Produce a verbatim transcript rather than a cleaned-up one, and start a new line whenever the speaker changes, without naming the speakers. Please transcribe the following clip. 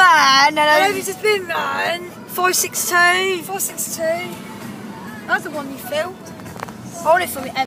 man.
Hello, this is Bin Man.
five six two.
four six two. That's the one you filmed.
Hold it for me.